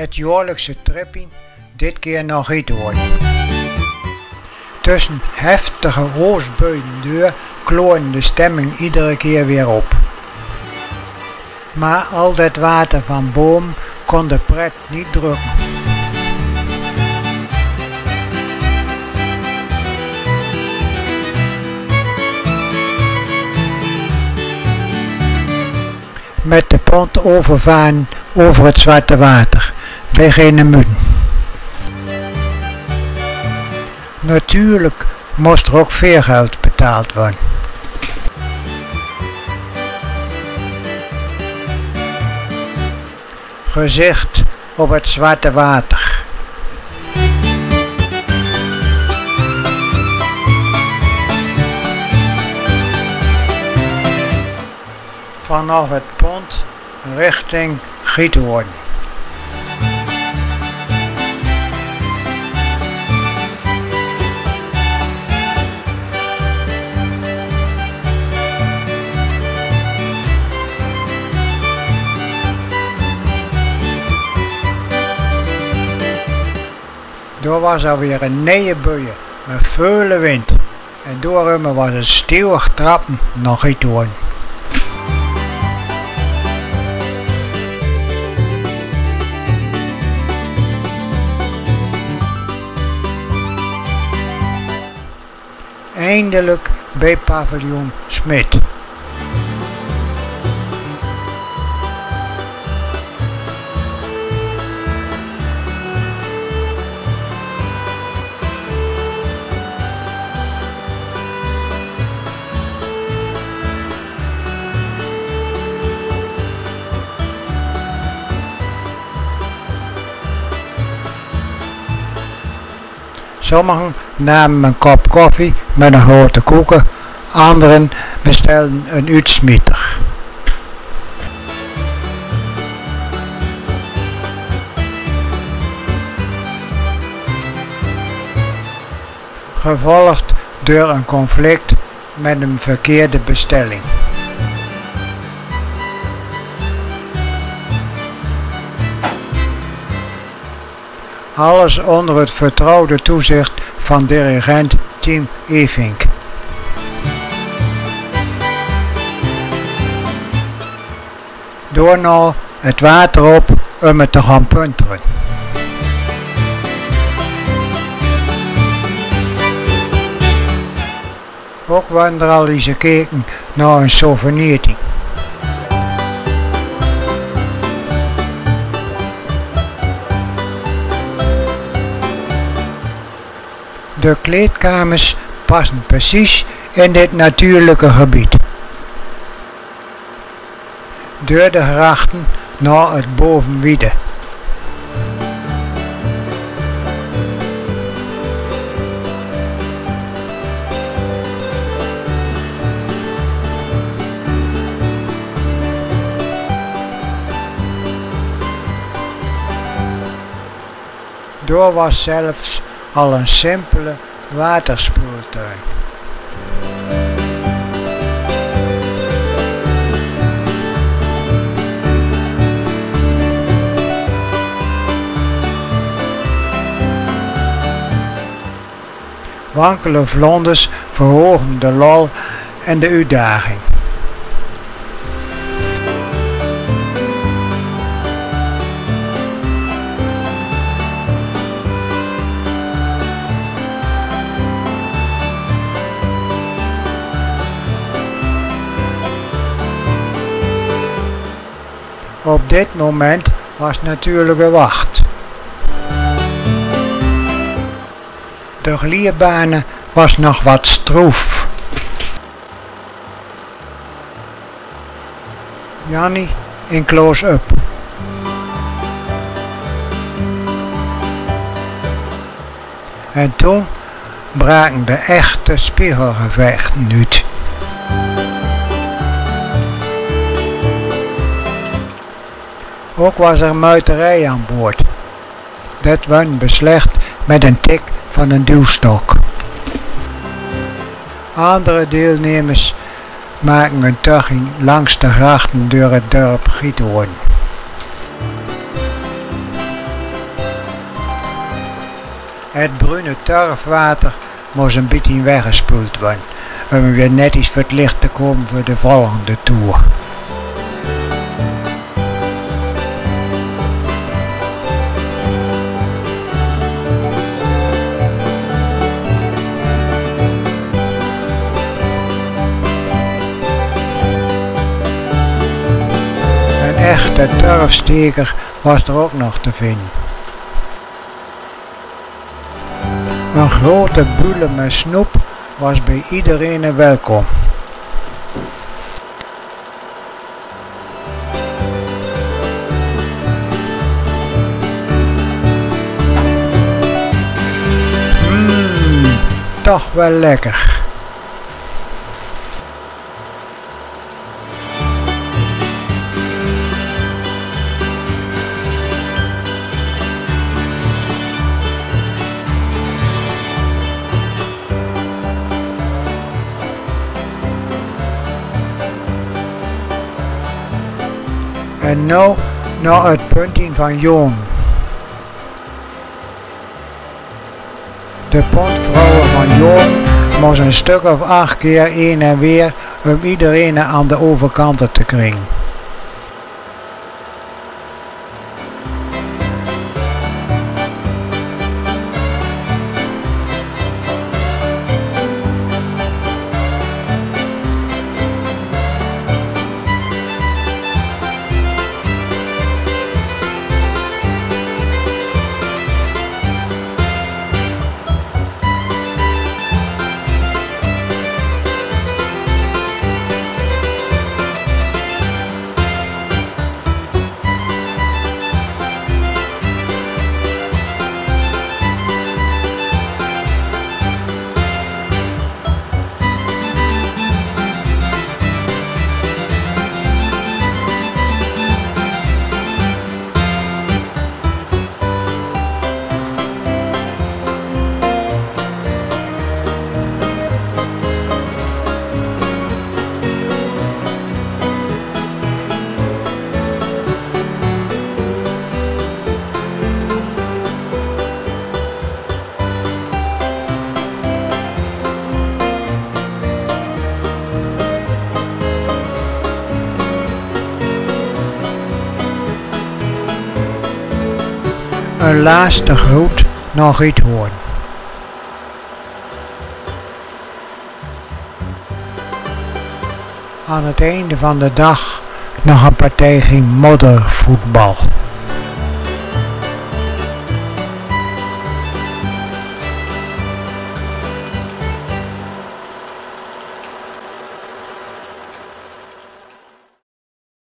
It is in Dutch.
Het jaarlijkse tripping, dit keer nog Giethoorn. Tussen heftige oostbuien door kloorde de stemming iedere keer weer op. Maar al dat water van boom kon de pret niet drukken. Met de pont overvaren over het zwarte water, bij Genemuiden. Natuurlijk moest er ook veergeld betaald worden. Gezicht op het zwarte water. Vanaf het pont richting Giethoorn. Door was alweer een nieuwe buien met veel wind en door hem was het stevig trappen naar Giethoorn. Eindelijk bij paviljoen Smit. Sommigen namen een kop koffie met een grote koeken, anderen bestelden een uitsmieter. Gevolgd door een conflict met een verkeerde bestelling. Alles onder het vertrouwde toezicht van dirigent Tim Evink. Door nou het water op om het te gaan punteren. Ook waren er al eens gekeken naar een souvenirtje. De kleedkamers passen precies in dit natuurlijke gebied. Door de grachten naar het Bovenwiede. Door was zelfs al een simpele waterspoeltuin. Wankele vlonders verhogen de lol en de uitdaging. Op dit moment was natuurlijk een wacht. De glierbanen was nog wat stroef. Jannie in close-up. En toen braken de echte spiegelgevechten uit. Ook was er muiterij aan boord. Dat werd beslecht met een tik van een duwstok. Andere deelnemers maken een tochtje langs de grachten door het dorp Giethoorn. Het bruine turfwater moest een beetje weggespoeld worden, om weer net iets voor het licht te komen voor de volgende toer. Een echte turfsteker was er ook nog te vinden. Een grote bulle met snoep was bij iedereen welkom. Toch wel lekker. En nou naar het puntje van Joon. De pontvrouwen van Joon moest een stuk of 8 keer heen en weer om iedereen aan de overkanten te krijgen. Een laatste groet naar Giethoorn. Aan het einde van de dag nog een partij moddervoetbal.